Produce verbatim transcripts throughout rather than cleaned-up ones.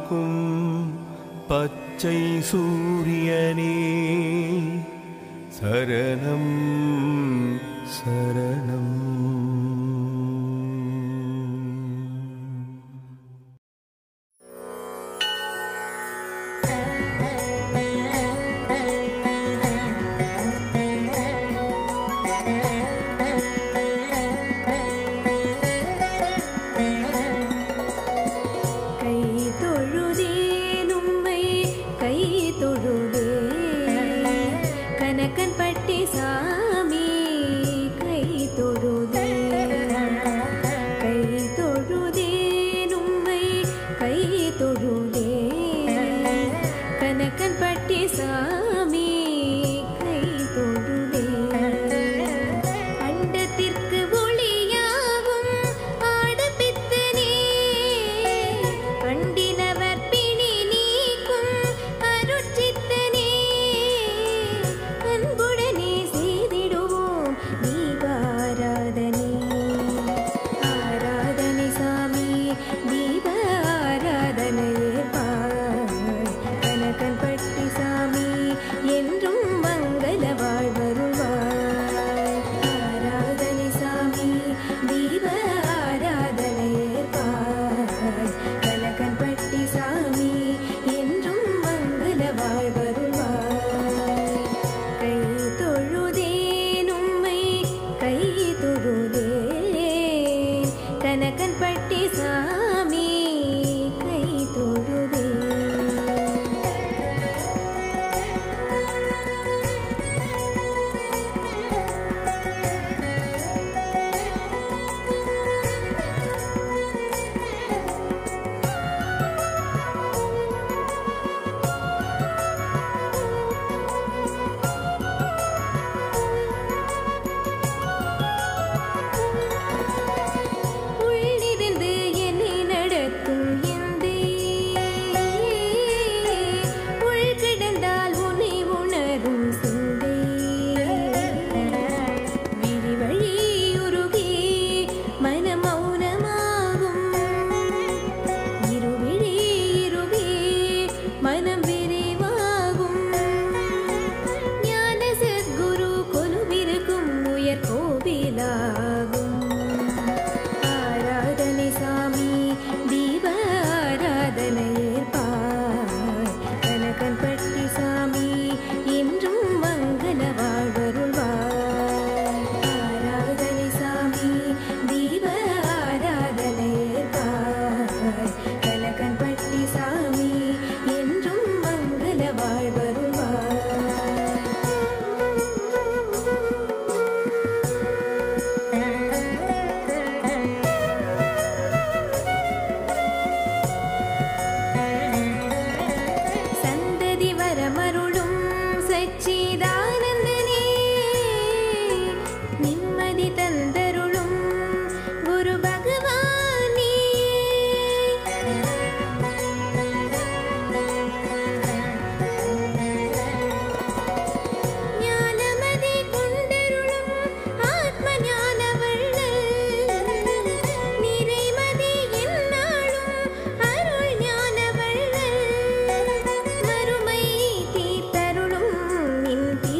காக்கும் பச்சை சூரியனே சரணம் சரணம். In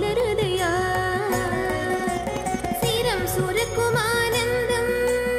மலருதையா சிரம் சுரக்கும் ஆனந்தம்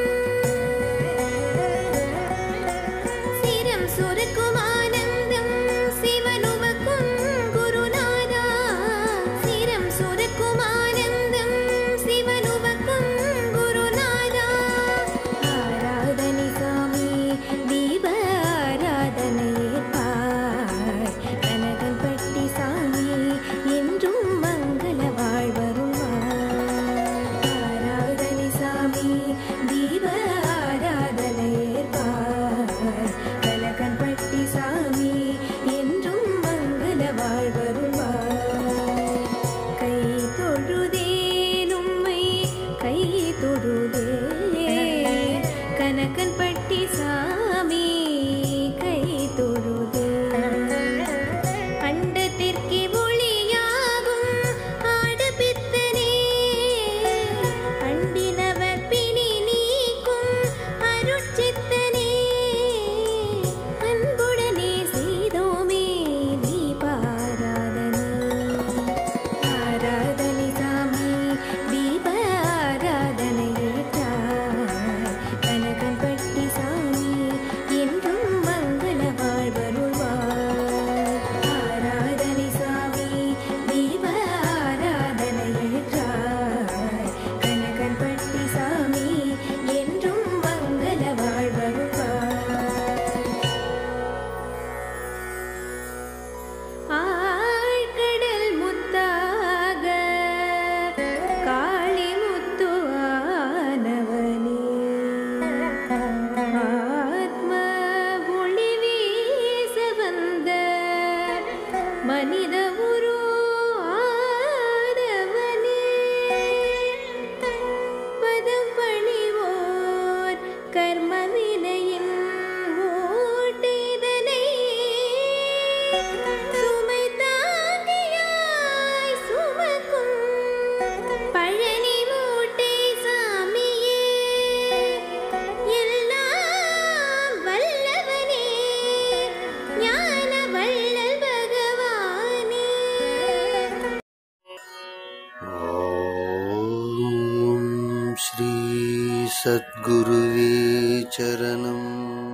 சிரம் சுரக்கும் ஆனந்தம் சிவனுவக்கும் குருநாதா சிரம் சுரக்கும் ஆனந்தம் சிவனுவக்கும் குருநாதா ஆராதனை சாமி தீப ஆராதனை ஏற்பாய் கனகன் பட்டி சாமி என்றும் மங்கள வாழ்வருள்வாய் ஆராதனை சாமி தீப ஆராதனை ஏற்பாய் கனகன் பட்டி சாமி என்றும் மங்கள வாழ்வருள்வாய் கை தொழுதேன் உம்மை கை தொழுதேன் கனகன் பட்டி சாமி கை தொழுதேன் அண்டத்திற்கே ஒளியாகும் ஆடபித்தனே அண்டினவர் பிணி நீக்கும் அருட்சித்தனே அன்புடனே செய்தோமே தீபாராதனை ஆராதனை சாமி தீப ஆராதனை ஏற்றாய் கனகன் பட்டி சாமி என்றும் மங்கள வாழ்வருள்வாய் ஆராதனை சாமி தீப ஆராதனை ஏற்றாய் கனகன் பட்டி சாமி என்றும் மங்கள வாழ்வருள்வாய் ஆழ்கடல் முத்தாக காளி முத்து ஆனவனே ஆத்ம ஒளி வீச வந்த மனித உரு ஆதவனே பதம் பணிவோர் கர்ம வினையின் ஓட்டிதனை சுமை தாங்கியாய் சுமக்கும் பழனி மூட்டை சாமியே எல்லாம் வல்லவனே ஞான வள்ளல் பகவானே ஓம் ஸ்ரீ சத்குருவே சரணம்.